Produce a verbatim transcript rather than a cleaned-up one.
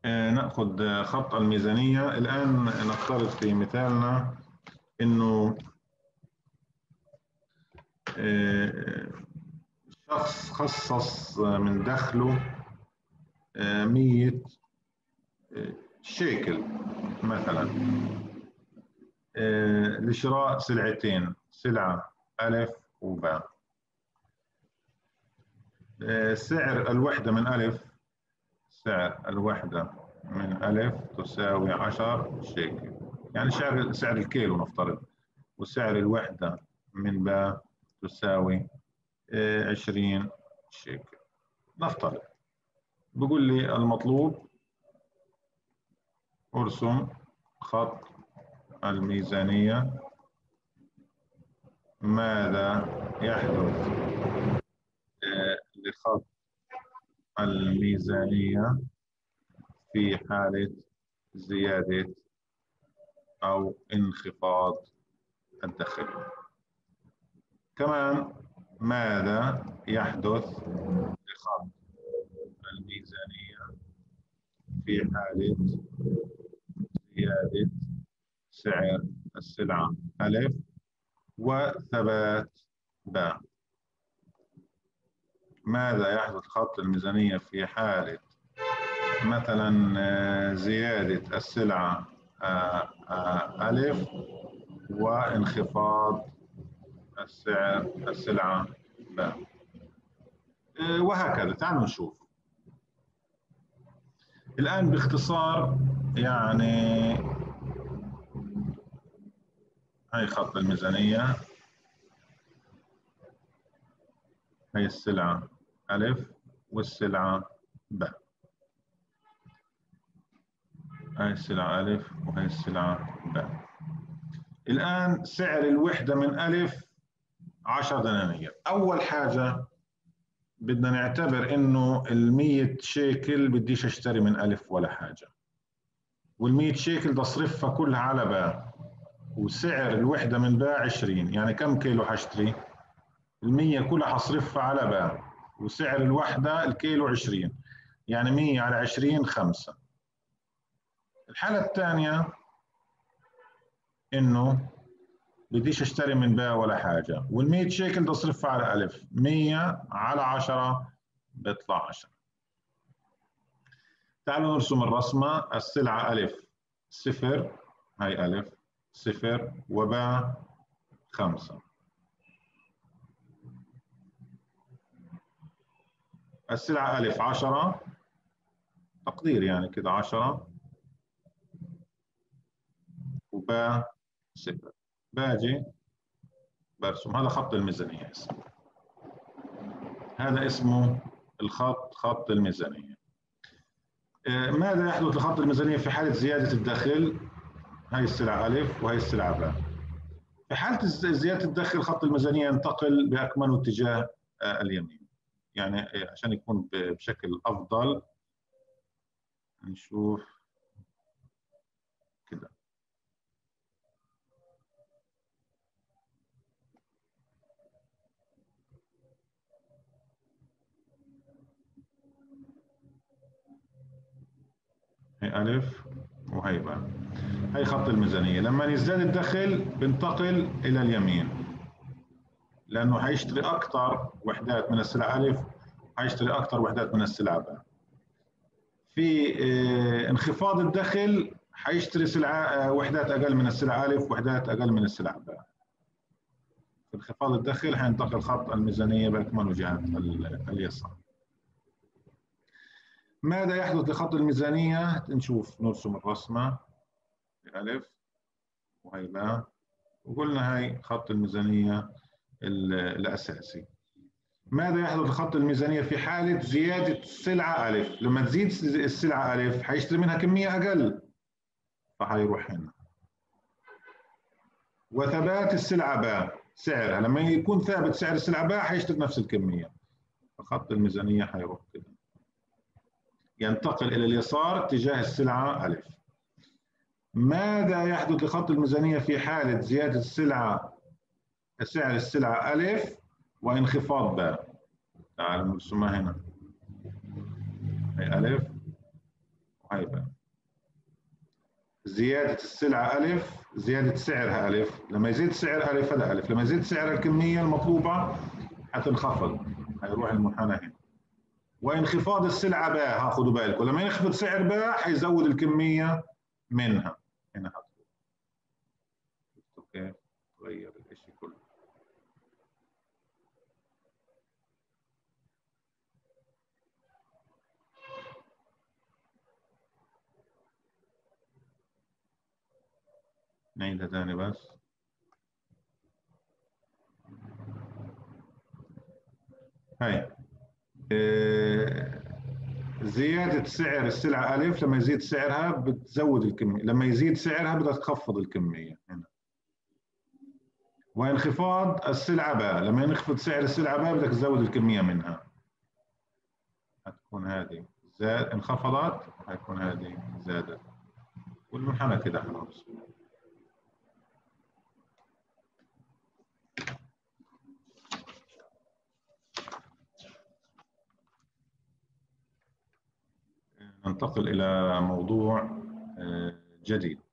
آه، نأخذ خط الميزانية. الآن نفترض في مثالنا إنه آه، شخص خصص من دخله آه، مية شيكل مثلا آه، لشراء سلعتين، سلعة ألف وباء. آه، سعر الوحدة من ألف سعر الوحدة من ألف تساوي عشر شيكل، يعني سعر سعر الكيلو نفترض، وسعر الوحدة من باء تساوي عشرين شيكل نفترض. بقول لي المطلوب ارسم خط الميزانية. ماذا يحدث لخط الميزانية في حالة زيادة أو انخفاض الدخل؟ كمان ماذا يحدث لخط الميزانية في حالة زيادة سعر السلعة ألف وثبات باء؟ ماذا يحدث خط الميزانية في حالة مثلا زيادة السلعة ألف وانخفاض السعر السلعة باء؟ وهكذا. تعالوا نشوف الآن باختصار. يعني هاي خط الميزانية، هاي السلعة ألف والسلعة باء، هاي السلعة ألف وهي السلعة باء. الآن سعر الوحدة من ألف عشرة دنانير. أول حاجة بدنا نعتبر إنه المية شيكل بديش أشتري من ألف ولا حاجة، والمية شيكل بصرفها كلها على باء، وسعر الوحدة من باء عشرين. يعني كم كيلو حشتري؟ المية كلها حصرفها على باء، وسعر الوحدة الكيلو عشرين، يعني مية على عشرين خمسة. الحالة الثانية إنه بديش اشتري من باء ولا حاجة، والمية شيكل بصرفها على ألف، مية على عشرة بيطلع عشرة. تعالوا نرسم الرسمة. السلعة ألف صفر، هاي ألف صفر، وباء خمسة. السلعة ألف عشرة، تقدير يعني كده عشرة، وباء صفر. باجي برسم هذا خط الميزانية اسمه. هذا اسمه الخط خط الميزانية. ماذا يحدث لخط الميزانية في حالة زيادة الدخل؟ هاي السلعة ألف وهي السلعة باء. في حالة زيادة الدخل خط الميزانية ينتقل بأكمله اتجاه اليمين. يعني عشان يكون بشكل أفضل نشوف كده. هي ألف وهي باء. هي خط الميزانية. لما يزداد الدخل بنتقل إلى اليمين، لأنه حيشتري أكثر وحدات من السلعة ألف، حيشتري أكثر وحدات من السلعة باء. في انخفاض الدخل حيشتري سلعة وحدات أقل من السلعة ألف، وحدات أقل من السلعة باء. في انخفاض الدخل حينتقل خط الميزانية بأكمله جهة اليسار. ماذا يحدث لخط الميزانية؟ نشوف نرسم الرسمة. ألف وهي باء، وقلنا هاي خط الميزانية الأساسي. ماذا يحدث لخط الميزانية في حالة زيادة السلعة ألف؟ لما تزيد السلعة ألف حيشتري منها كمية أقل، فحيروح هنا. وثبات السلعة باء، سعرها لما يكون ثابت سعر السلعة باء حيشتري نفس الكمية، فخط الميزانية حيروح كده، ينتقل إلى اليسار تجاه السلعة ألف. ماذا يحدث لخط الميزانية في حالة زيادة السلعة سعر السلعة ألف وانخفاض باء؟ تعالوا نرسمها هنا. هي ألف وهي باء. زيادة السلعة ألف، زيادة سعرها ألف، لما يزيد سعر ألف هذا ألف، لما يزيد سعر الكمية المطلوبة حتنخفض، هيروح المنحنى هنا. وانخفاض السلعة باء، ها خدوا بالكم، لما ينخفض سعر باء حيزود الكمية منها، هنا حتروح. شفتوا كيف؟ تغير الإشي كله. نعيدها تاني بس. هاي زيادة سعر السلعة ألف، لما يزيد سعرها بتزود الكمية، لما يزيد سعرها بدها تخفض الكمية هنا. وانخفاض السلعة باء، لما ينخفض سعر السلعة باء بدك تزود الكمية منها، هتكون هذه زاد انخفضت، هتكون هذه زادت، والمنحنى كده خلاص. ننتقل إلى موضوع جديد.